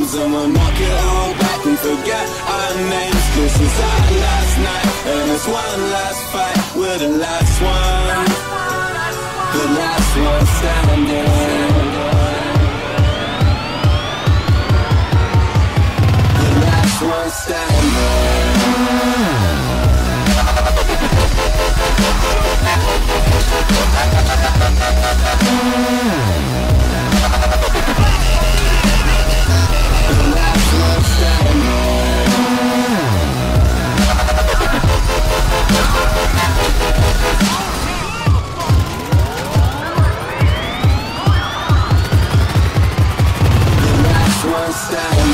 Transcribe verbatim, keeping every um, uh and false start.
flames, and we'll knock it all back and forget our names. This is our last night, and it's one last fight. We're the last one, the last one standing. The last one standing. Stand